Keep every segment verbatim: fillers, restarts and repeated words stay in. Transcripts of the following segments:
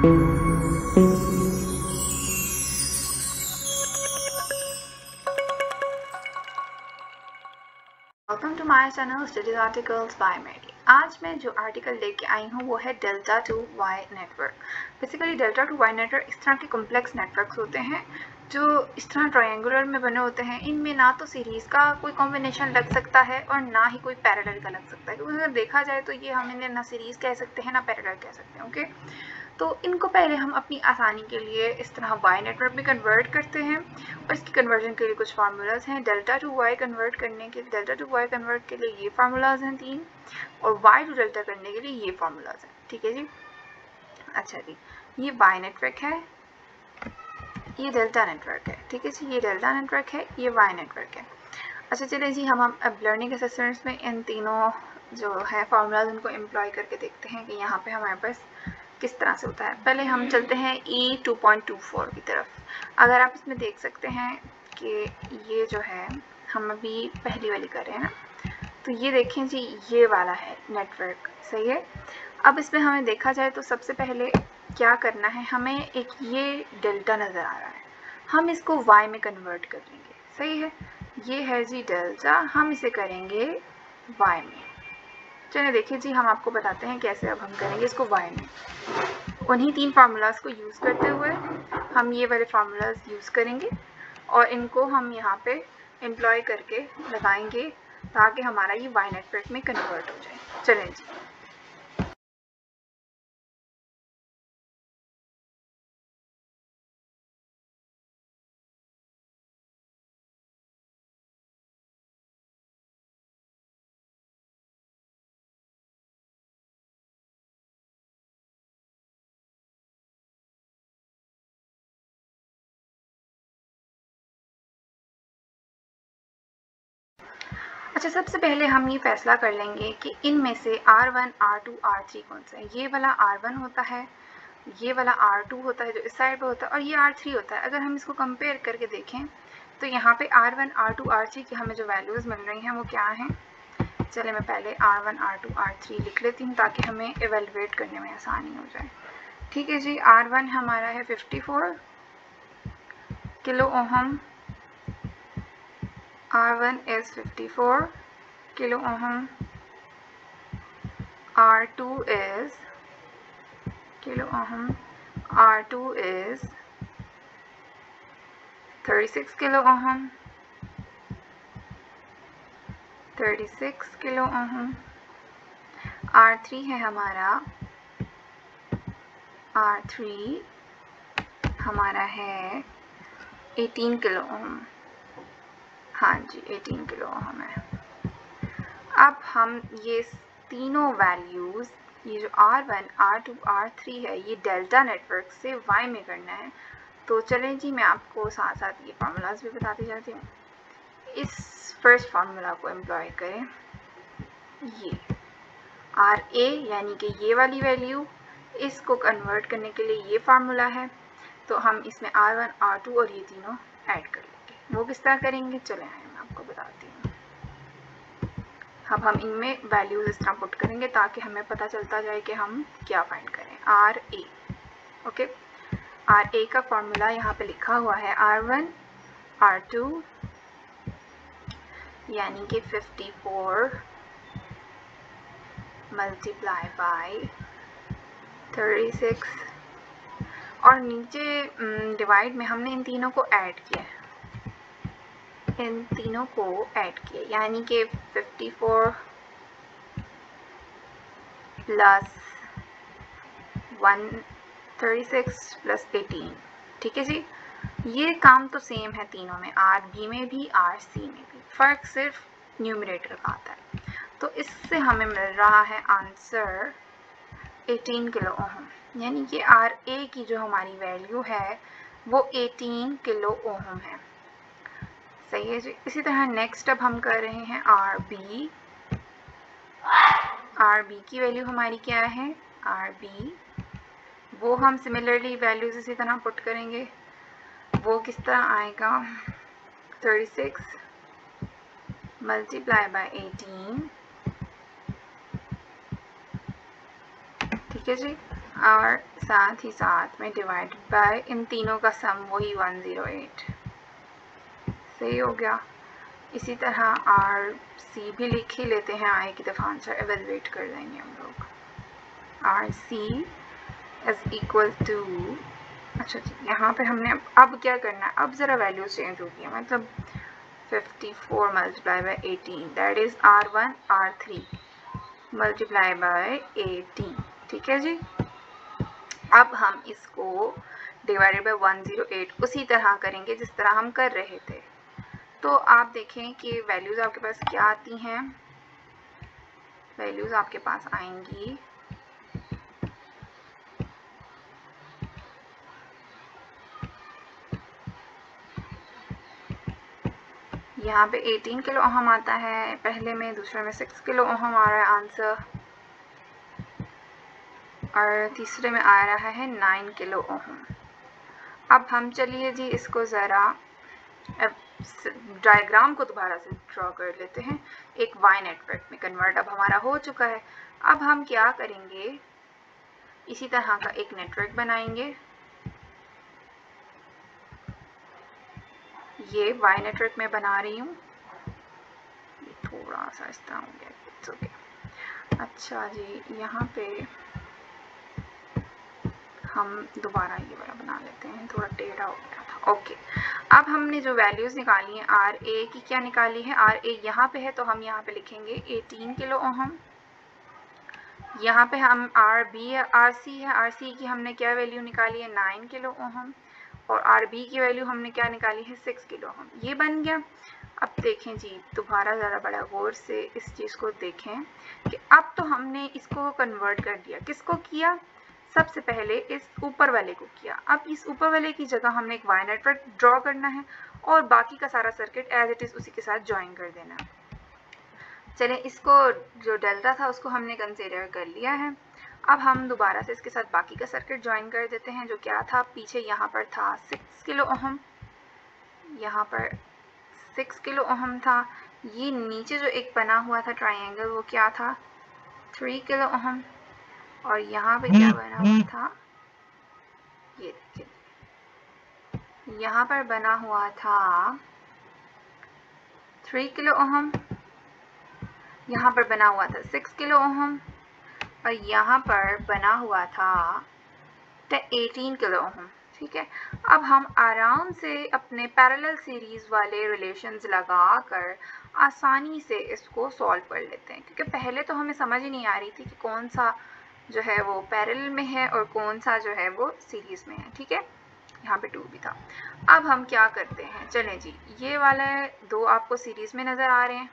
Welcome to my channel studies articles by मेडी। आज मैं जो आर्टिकल लेके आई हूँ वो है delta to Y network. Basically delta to Y network इस तरह के कॉम्प्लेक्स नेटवर्क्स होते हैं जो इस तरह ट्रायंगुलर में बने होते हैं। इनमें ना तो सीरीज़ का कोई कॉम्बिनेशन लग सकता है और ना ही कोई पैरेलल का लग सकता है, क्योंकि अगर देखा जाए तो ये हम इन्हें ना सीरीज़ कह सकते हैं ना पैरेलल कह सकते हैं। ओके, तो इनको पहले हम अपनी आसानी के लिए इस तरह वाई नेटवर्क में कन्वर्ट करते हैं और इसकी कन्वर्जन के लिए कुछ फार्मूलाज हैं। डेल्टा टू वाई कन्वर्ट करने के डेल्टा टू वाई कन्वर्ट के लिए ये फार्मूलाज हैं तीन, और वाई टू डेल्टा करने के लिए ये फार्मूलाज हैं। ठीक है जी। अच्छा जी, ये वाई नेटवर्क है, ये डेल्टा नेटवर्क है। ठीक है जी, ये डेल्टा नेटवर्क है, ये वाई नेटवर्क है। अच्छा चलिए जी, हम हम अब लर्निंग असेसमेंट्स में इन तीनों जो है फार्मूलाज उनको एम्प्लॉय करके देखते हैं कि यहाँ पे हमारे पास किस तरह से होता है। पहले हम चलते हैं E two point two four की तरफ। अगर आप इसमें देख सकते हैं कि ये जो है हम अभी पहली वाली कर रहे हैं ना, तो ये देखें जी, ये वाला है नेटवर्क, सही है। अब इसमें हमें देखा जाए तो सबसे पहले क्या करना है, हमें एक ये डेल्टा नज़र आ रहा है, हम इसको वाई में कन्वर्ट कर लेंगे। सही है, ये है जी डेल्टा, हम इसे करेंगे वाई में। चलिए देखिए जी, हम आपको बताते हैं कैसे अब हम करेंगे इसको वाई में। उन्हीं तीन फार्मूलाज को यूज़ करते हुए हम ये वाले फार्मूलाज यूज़ करेंगे और इनको हम यहाँ पे एम्प्लॉय करके लगाएंगे ताकि हमारा ये वाई नेटवर्क में कन्वर्ट हो जाए। चलें जी। अच्छा, सबसे पहले हम ये फैसला कर लेंगे कि इनमें से R one, R two, R three कौन सा है। ये वाला आर वन होता है, ये वाला आर टू होता है जो इस साइड पे होता है, और ये आर थ्री होता है। अगर हम इसको कंपेयर करके देखें तो यहाँ पे R one, R two, R three की हमें जो वैल्यूज़ मिल रही हैं वो क्या हैं। चले मैं पहले R one, R two, R three लिख लेती हूँ ताकि हमें एवेलुएट करने में आसानी हो जाए। ठीक है जी, आर वन हमारा है fifty four kilo ohm, R one is fifty four kilo ohm, R two is kilo ohm, R two is thirty six kilo ohm, thirty six kilo ohm, R three है हमारा, are three हमारा है eighteen kilo ohm. हाँ जी, eighteen kilo ohm है। अब हम ये तीनों वैल्यूज़, ये जो R one, R two, R three है, ये डेल्टा नेटवर्क से वाई में करना है। तो चलें जी, मैं आपको साथ साथ ये फार्मूलाज भी बताती जाती हूँ। इस फर्स्ट फार्मूला को एम्प्लॉय करें, ये आर ए यानी कि ये वाली वैल्यू, इसको कन्वर्ट करने के लिए ये फार्मूला है। तो हम इसमें आर वन, आर टू और ये तीनों ऐड कर लेंगे। वो किस तरह करेंगे, चले आए मैं आपको बताती हूँ। अब हम इनमें वैल्यूज इस तरह पुट करेंगे ताकि हमें पता चलता जाए कि हम क्या फाइंड करें। R A, okay, R A का फॉर्मूला यहाँ पे लिखा हुआ है, आर वन, आर टू यानी कि fifty four multiply by thirty six, और नीचे डिवाइड में हमने इन तीनों को ऐड किया है, इन तीनों को ऐड किया यानी कि fifty four plus one thirty six plus eighteen. ठीक है जी, ये काम तो सेम है तीनों में, आर बी में भी आर सी में भी, फ़र्क सिर्फ न्यूमरेटर का आता है। तो इससे हमें मिल रहा है आंसर एटीन किलो ओहम, यानी कि आर ए की जो हमारी वैल्यू है वो एटीन किलो ओहम है। सही है जी। इसी तरह नेक्स्ट अब हम कर रहे हैं आर बी। आर बी की वैल्यू हमारी क्या है, आर बी, वो हम सिमिलरली वैल्यूज इसी तरह पुट करेंगे। वो किस तरह आएगा, thirty six multiply by eighteen. ठीक है जी, और साथ ही साथ में डिवाइड बाय इन तीनों का सम वही वन ज़ीरो एट। सही हो गया। इसी तरह आर सी भी लिख ही लेते हैं, आए की दफ़ा आंसर एवेलुएट कर देंगे हम लोग। R C is equal to, अच्छा जी यहाँ पे हमने अब, अब क्या करना है, अब ज़रा वैल्यू चेंज होगी है, मतलब fifty four multiply by eighteen that is R one R three multiply by eighteen. ठीक है जी। अब हम इसको divided by one zero eight उसी तरह करेंगे जिस तरह हम कर रहे थे। तो आप देखें कि वैल्यूज़ आपके पास क्या आती हैं। वैल्यूज़ आपके पास आएंगी यहाँ पे एटीन किलो ओहम आता है पहले में, दूसरे में सिक्स किलो ओहम आ रहा है आंसर, और तीसरे में आ रहा है नाइन किलो ओहम। अब हम चलिए जी इसको ज़रा डायग्राम को दोबारा से ड्रॉ कर लेते हैं। एक वाई नेटवर्क में कन्वर्ट अब हमारा हो चुका है। अब हम क्या करेंगे, इसी तरह का एक नेटवर्क बनाएंगे। ये वाई नेटवर्क में बना रही हूँ, थोड़ा सा इस तरह हो गया, इट्स ओके। अच्छा जी यहाँ पे हम दोबारा ये वाला बना लेते हैं, थोड़ा टेढ़ा हो गया था। ओके, अब हमने जो वैल्यूज़ निकाली हैं आर ए की, क्या निकाली है, आर ए यहाँ पे है तो हम यहाँ पे लिखेंगे एटीन किलो ओहम। यहाँ पे हम आर बी है, आर सी है, आर सी की हमने क्या वैल्यू निकाली है नाइन किलो ओहम, और आर बी की वैल्यू हमने क्या निकाली है सिक्स किलो ओहम। ये बन गया। अब देखें जी दोबारा ज़रा बड़ा गौर से इस चीज़ को देखें कि अब तो हमने इसको कन्वर्ट कर दिया। किसको किया, सबसे पहले इस ऊपर वाले को किया। अब इस ऊपर वाले की जगह हमने एक वाई नेटवर्क ड्रॉ करना है और बाकी का सारा सर्किट एज इट इज़ उसी के साथ ज्वाइन कर देना है। चलें, इसको जो डेल्टा था उसको हमने कंसिडर कर लिया है। अब हम दोबारा से इसके साथ बाकी का सर्किट ज्वाइन कर देते हैं, जो क्या था, पीछे यहाँ पर था सिक्स किलो ओहम, यहाँ पर सिक्स किलो ओहम था। ये नीचे जो एक बना हुआ था ट्राइंगल वो क्या था, थ्री किलो ओहम, और यहाँ पे क्या बना हुआ था, ये देखिए यहाँ पर बना हुआ था थ्री किलो ओहम, यहाँ पर बना हुआ था सिक्स किलो ओहम, और यहाँ पर बना हुआ था एटीन किलो ओहम। ठीक है, अब हम आराम से अपने पैरेलल सीरीज वाले रिलेशंस लगाकर आसानी से इसको सॉल्व कर लेते हैं, क्योंकि पहले तो हमें समझ ही नहीं आ रही थी कि कौन सा जो है वो पैरेलल में है और कौन सा जो है वो सीरीज में है। ठीक है, यहाँ पे टू भी था। अब हम क्या करते हैं, चलें जी, ये वाले दो आपको सीरीज में नज़र आ रहे हैं,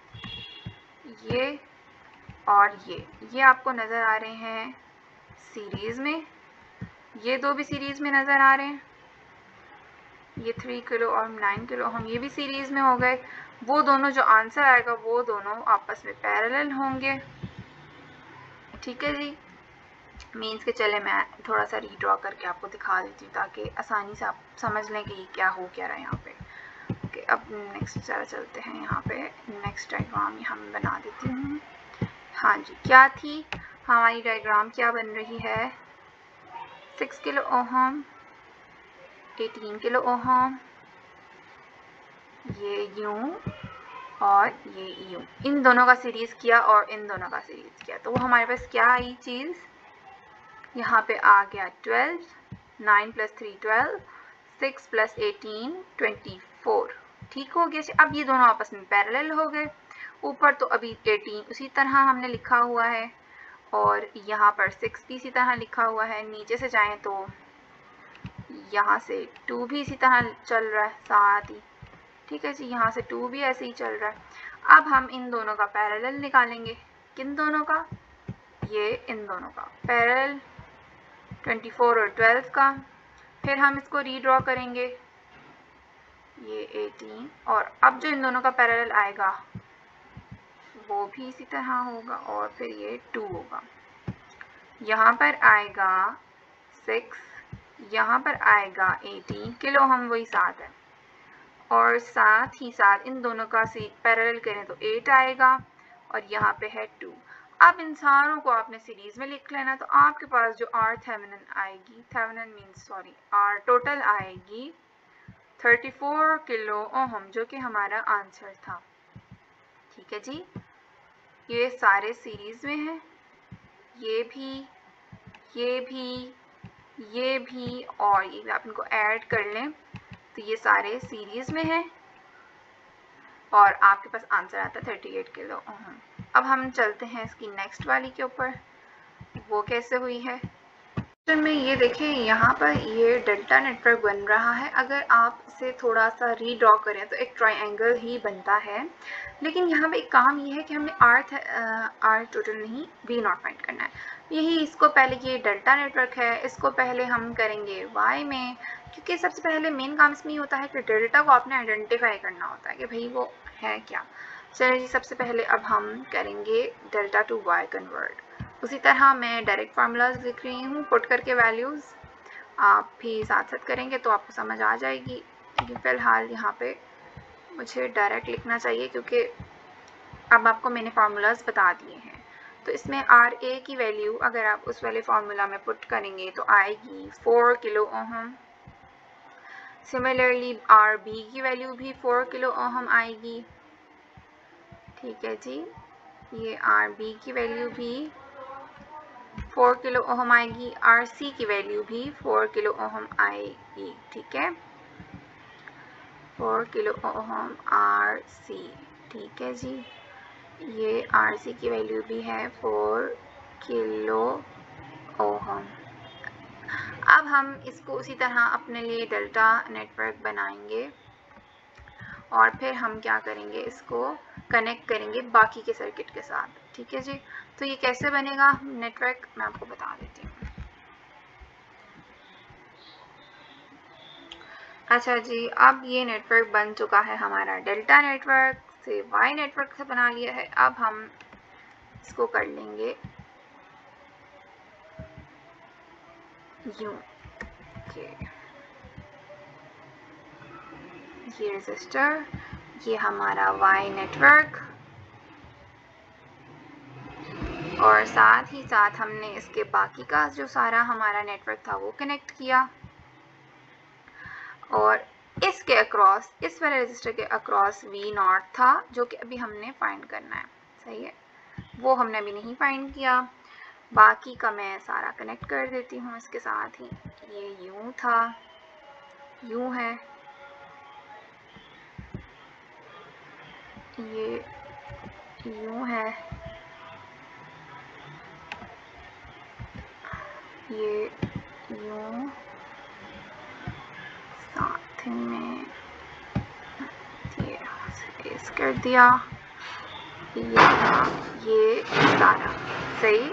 ये और ये ये आपको नज़र आ रहे हैं सीरीज में, ये दो भी सीरीज में नज़र आ रहे हैं, ये थ्री किलो और नाइन किलो हम ये भी सीरीज में हो गए। वो दोनों जो आंसर आएगा वो दोनों आपस में पैरेलल होंगे। ठीक है जी, मीन्स के चले मैं थोड़ा सा रीड्रॉ करके आपको दिखा देती हूँ ताकि आसानी से आप समझ लें कि ये क्या हो क्या रहा है यहाँ पे। ओके, अब नेक्स्ट जरा चलते हैं, यहाँ पे नेक्स्ट डायग्राम यहाँ मैं बना देती हूँ। हाँ जी, क्या थी हमारी डायग्राम, क्या बन रही है, six kilo ohm, eighteen kilo ohm, ये यूं और ये यूं, इन दोनों का सीरीज किया और इन दोनों का सीरीज किया, तो वो हमारे पास क्या आई चीज़, यहाँ पे आ गया twelve, nine plus three twelve, six plus eighteen twenty four. ठीक हो गया। अब ये दोनों आपस में पैरेलल हो गए। ऊपर तो अभी एटीन उसी तरह हमने लिखा हुआ है और यहाँ पर सिक्स भी इसी तरह लिखा हुआ है। नीचे से जाएं तो यहाँ से टू भी इसी तरह चल रहा है साथ ही। ठीक है जी, यहाँ से टू भी ऐसे ही चल रहा है। अब हम इन दोनों का पैरेलल निकालेंगे। किन दोनों का, ये इन दोनों का पैरेलल ट्वेंटी फोर और ट्वेल्व का। फिर हम इसको रीड्रॉ करेंगे, ये एटीन, और अब जो इन दोनों का पैरेलल आएगा वो भी इसी तरह होगा और फिर ये टू होगा। यहाँ पर आएगा सिक्स, यहाँ पर आएगा एटीन किलो हम वही सात है, और साथ ही साथ इन दोनों का सी पैरेलल करें तो एट आएगा और यहाँ पे है टू। अब इन सारों को आपने सीरीज में लिख लेना। तो आपके पास जो आर थेवेनिन आएगी, Thevenin means sorry R total आएगी चौंतीस किलो ओहम, जो कि हमारा आंसर था। ठीक है जी, ये सारे सीरीज में हैं, ये भी, ये भी, ये भी और ये भी आप इनको ऐड कर लें तो ये सारे सीरीज में हैं और आपके पास आंसर आता है अड़तीस किलो ओहम। अब हम चलते हैं इसकी नेक्स्ट वाली के ऊपर, वो कैसे हुई है। में ये देखें, यहाँ पर ये डेल्टा नेटवर्क बन रहा है। अगर आप इसे थोड़ा सा रीड्रॉ करें तो एक ट्रायंगल ही बनता है, लेकिन यहाँ पे एक काम ये है कि हमें आर आर टोटल नहीं वी नॉट फाइंड करना है। यही इसको पहले, ये डेल्टा नेटवर्क है, इसको पहले हम करेंगे वाई में, क्योंकि सबसे पहले मेन काम इसमें होता है कि डेल्टा को आपने आइडेंटिफाई करना होता है कि भाई वो है क्या। चलिए जी, सबसे पहले अब हम करेंगे डेल्टा टू वाई कन्वर्ट। उसी तरह मैं डायरेक्ट फार्मूलाज लिख रही हूँ, पुट करके वैल्यूज़ आप भी साथ साथ करेंगे तो आपको समझ आ जाएगी। लेकिन फ़िलहाल यहाँ पे मुझे डायरेक्ट लिखना चाहिए क्योंकि अब आपको मैंने फार्मूलाज बता दिए हैं। तो इसमें आर ए की वैल्यू अगर आप उस वाले फार्मूला में पुट करेंगे तो आएगी four kilo ohm. Similarly R B की वैल्यू भी फोर किलो ओहम आएगी। ठीक है जी, ये आर बी की वैल्यू भी फोर किलो ओहम आएगी, आर सी की वैल्यू भी फोर किलो ओहम आएगी। ठीक है, four kilo ohm R C. ठीक है जी, ये आर सी की वैल्यू भी है फोर किलो ओहम। अब हम इसको उसी तरह अपने लिए डेल्टा नेटवर्क बनाएंगे और फिर हम क्या करेंगे, इसको कनेक्ट करेंगे बाकी के सर्किट के साथ। ठीक है जी, तो ये कैसे बनेगा नेटवर्क, मैं आपको बता देती हूँ। अच्छा जी, अब ये नेटवर्क बन चुका है हमारा, डेल्टा नेटवर्क से वाई नेटवर्क से बना लिया है। अब हम इसको कर लेंगे यूं के, ये रजिस्टर, ये हमारा वाई नेटवर्क, और साथ ही साथ हमने इसके बाकी का जो सारा हमारा नेटवर्क था वो कनेक्ट किया, और इसके अक्रॉस, इस वाले रजिस्टर के अक्रॉस वी नॉट था जो कि अभी हमने फाइंड करना है। सही है, वो हमने अभी नहीं फाइंड किया। बाकी का मैं सारा कनेक्ट कर देती हूँ इसके साथ ही। ये यूं था, यूं है, ये यूं है, ये यूं, साथ में ये स्पेस कर दिया, ये ये सारा। सही,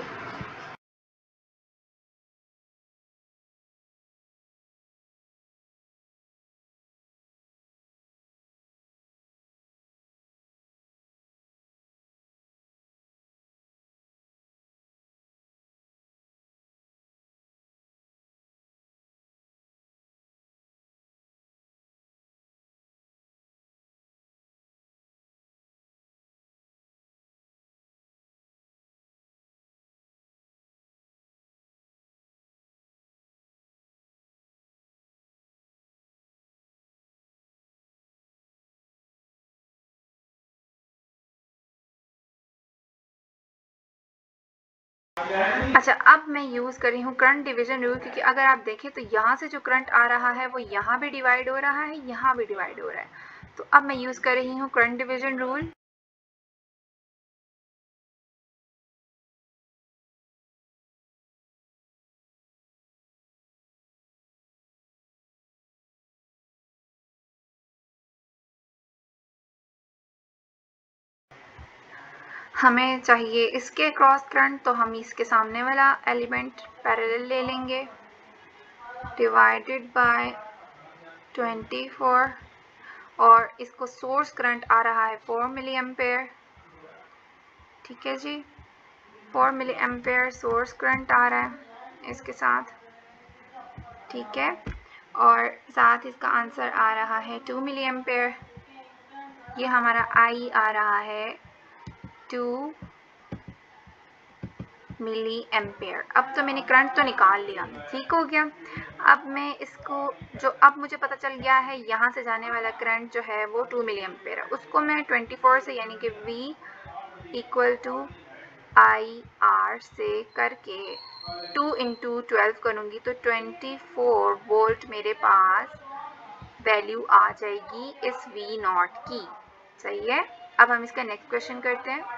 अच्छा, अब मैं यूज़ कर रही हूँ करंट डिवीजन रूल, क्योंकि अगर आप देखें तो यहाँ से जो करंट आ रहा है वो यहाँ भी डिवाइड हो रहा है, यहाँ भी डिवाइड हो रहा है। तो अब मैं यूज़ कर रही हूँ करंट डिवीजन रूल। हमें चाहिए इसके क्रॉस करंट, तो हम इसके सामने वाला एलिमेंट पैरेलल ले लेंगे, डिवाइडेड बाय ट्वेंटी फोर, और इसको सोर्स करंट आ रहा है फोर मिली एम्पेयर। ठीक है जी, four milli ampere source current आ रहा है इसके साथ। ठीक है, और साथ इसका आंसर आ रहा है टू मिली एम्पेयर। ये हमारा आई आ रहा है टू मिली एम्पेयर। अब तो मैंने करंट तो निकाल लिया, ठीक हो गया। अब मैं इसको जो अब मुझे पता चल गया है यहाँ से जाने वाला करंट जो है वो टू मिली एम्पेयर है, उसको मैं ट्वेंटी फोर से यानी कि V equal to I R से करके टू इंटू ट्वेल्व करूँगी तो ट्वेंटी फोर वोल्ट मेरे पास वैल्यू आ जाएगी इस V नॉट की। सही है। अब हम इसका नेक्स्ट क्वेश्चन करते हैं।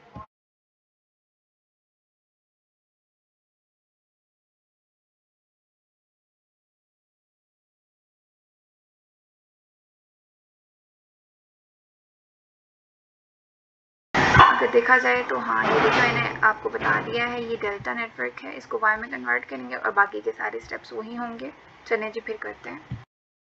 अगर देखा जाए तो हाँ, ये देखो मैंने आपको बता दिया है, ये डेल्टा नेटवर्क है, इसको वाई में कन्वर्ट करेंगे और बाकी के सारे स्टेप्स वही होंगे। चलें जी फिर करते हैं।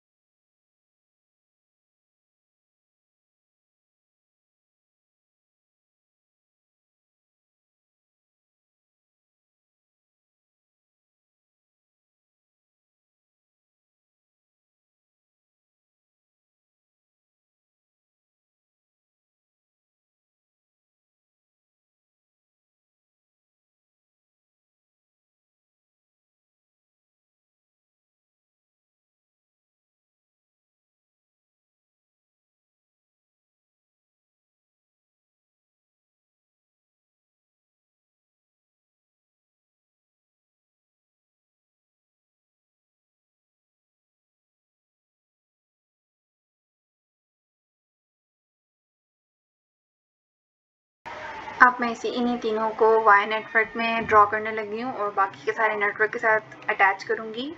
अब मैं इसी इन्हीं तीनों को वाई नेटवर्क में ड्रॉ करने लगी हूँ और बाकी के सारे नेटवर्क के साथ अटैच करूँगी।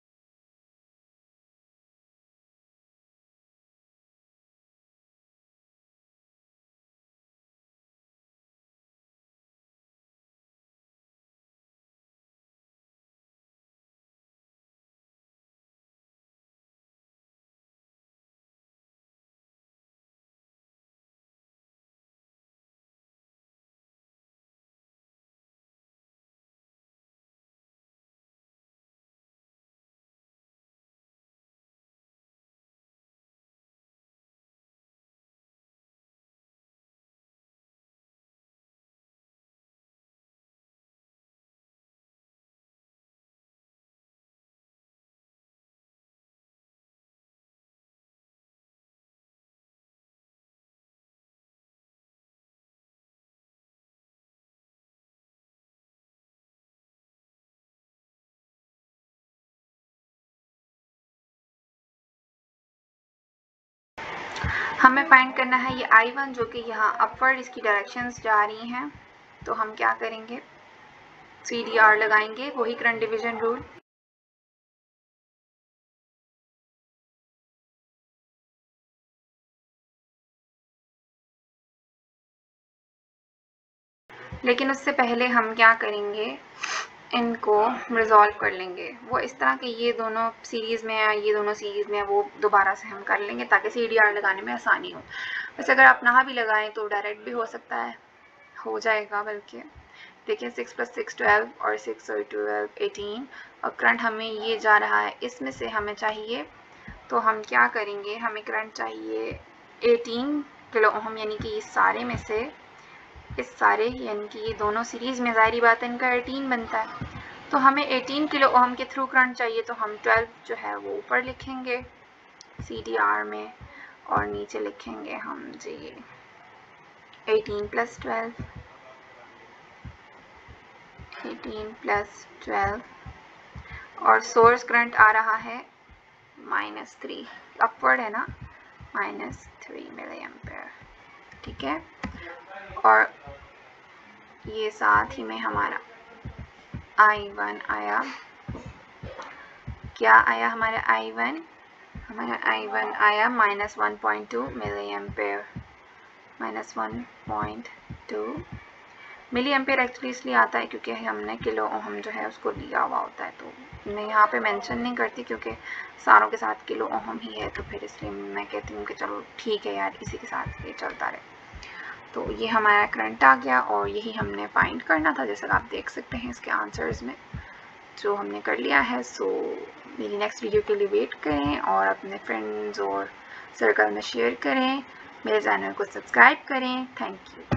हमें फाइंड करना है ये आई वन जो कि यहाँ अपवर्ड इसकी डायरेक्शंस जा रही हैं। तो हम क्या करेंगे, सी डी आर लगाएंगे, वही करंट डिवीजन रूल। लेकिन उससे पहले हम क्या करेंगे, इनको रिजॉल्व कर लेंगे। वो इस तरह के ये दोनों सीरीज़ में है, ये दोनों सीरीज़ में है, वो दोबारा से हम कर लेंगे ताकि सी डी आर लगाने में आसानी हो। वैसे अगर आप ना भी लगाएं तो डायरेक्ट भी हो सकता है, हो जाएगा। बल्कि देखिए सिक्स प्लस सिक्स ट्वेल्व और सिक्स और ट्वेल्व एटीन और करंट हमें ये जा रहा है, इसमें से हमें चाहिए तो हम क्या करेंगे, हमें करंट चाहिए एटीन किलो ओम, यानी कि इस सारे में से इस सारे यानी कि ये दोनों सीरीज़ में ज़ाहिरी बात है इनका एटीन बनता है। तो हमें एटीन किलो ओम के थ्रू करंट चाहिए तो हम ट्वेल्व जो है वो ऊपर लिखेंगे सी डी आर में और नीचे लिखेंगे हम जी eighteen plus twelve, eighteen plus twelve और सोर्स करंट आ रहा है माइनस थ्री, अपवर्ड है ना, माइनस थ्री मिली एम्पेयर। ठीक है। और ये साथ ही में हमारा आई वन आया, क्या आया हमारा आई वन, हमारा आई वन आया minus one point two milli ampere, minus one point two milli ampere actually इसलिए आता है क्योंकि हमने किलो ओम जो है उसको लिया हुआ होता है। तो मैं यहाँ पे मेंशन नहीं करती क्योंकि सारों के साथ किलो ओम ही है, तो फिर इसलिए मैं कहती हूँ कि चलो ठीक है यार, इसी के साथ ये चलता रहे। तो ये हमारा करंट आ गया और यही हमने फाइंड करना था, जैसा आप देख सकते हैं इसके आंसर्स में जो हमने कर लिया है। सो मेरी नेक्स्ट वीडियो के लिए वेट करें और अपने फ्रेंड्स और सर्कल में शेयर करें, मेरे चैनल को सब्सक्राइब करें। Thank you.